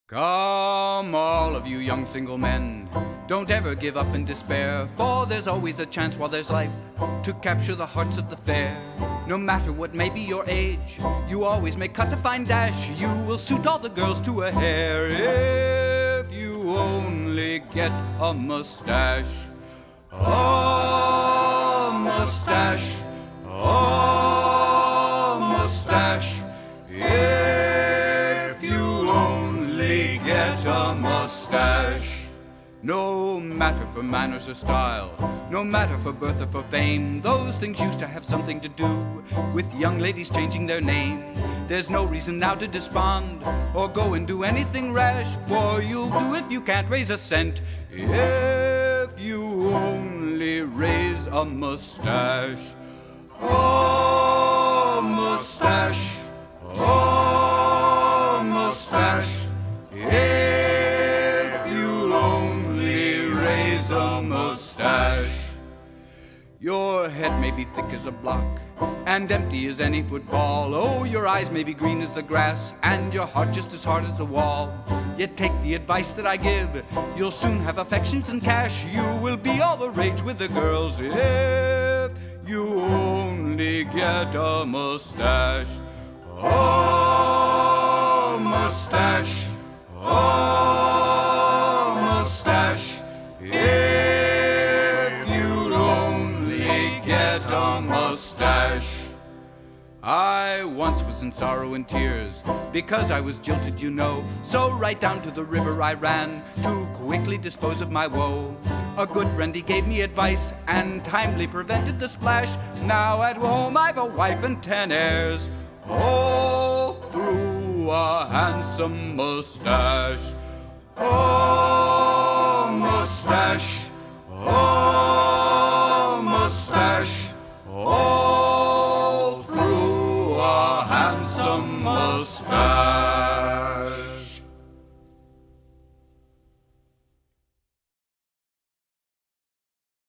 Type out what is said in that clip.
Come, all of you young single men, don't ever give up in despair, for there's always a chance while there's life to capture the hearts of the fair. No matter what may be your age, you always may cut a fine dash. You will suit all the girls to a hair if you only get a mustache. A mustache, a mustache. If you only get a mustache. No matter for manners or style, no matter for birth or for fame, those things used to have something to do with young ladies changing their name. There's no reason now to despond or go and do anything rash, for you'll do if you can't raise a cent, if you only raise a mustache. Oh, mustache, oh, mustache. A mustache. Your head may be thick as a block and empty as any football. Oh, your eyes may be green as the grass and your heart just as hard as a wall. Yet take the advice that I give, you'll soon have affections and cash. You will be all the rage with the girls if you only get a mustache. Oh, mustache, oh, mustache. If you'll only get a mustache. I once was in sorrow and tears because I was jilted, you know. So right down to the river I ran to quickly dispose of my woe. A good friend, he gave me advice and timely prevented the splash. Now at home I've a wife and 10 heirs, all through a handsome mustache. Oh, mustache, oh, mustache, all through a handsome mustache.